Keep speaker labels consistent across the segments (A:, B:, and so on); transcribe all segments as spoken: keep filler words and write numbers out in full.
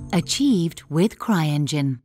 A: Achieved with CryEngine.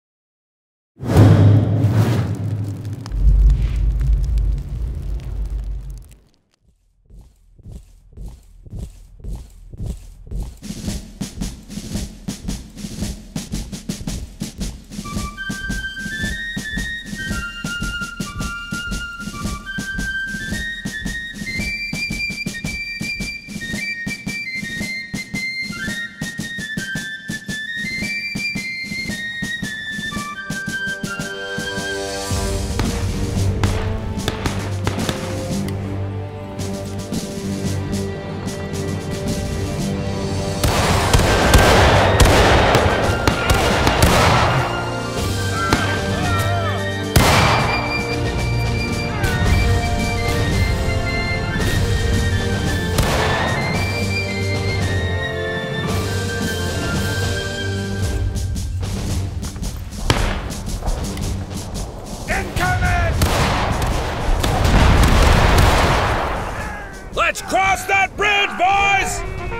B: Let's cross that bridge, boys!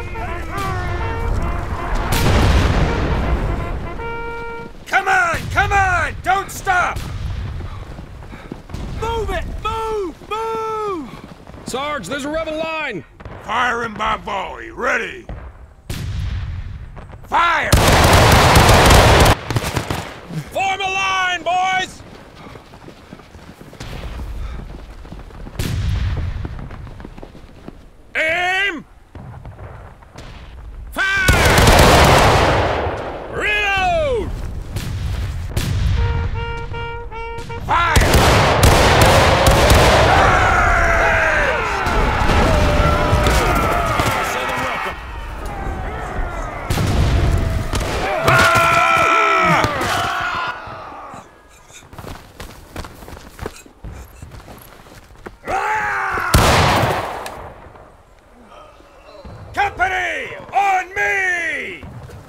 B: Come on, come on! Don't stop!
C: Move it! Move! Move!
B: Sarge, there's a rebel line!
D: Firing by volley. Ready! Fire!
B: Form a line, boys! Aim! Fire! Reload!
D: Fire!
B: Southern welcome.
D: Company! On me!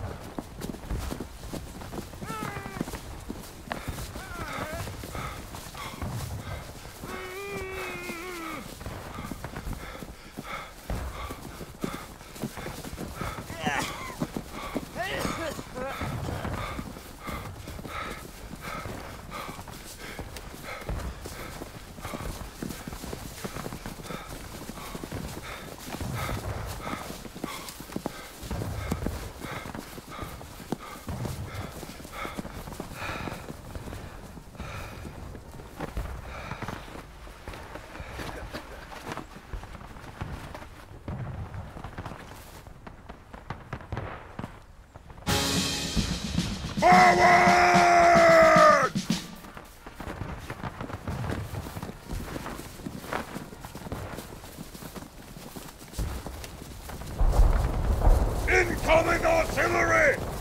D: Forward! Incoming artillery!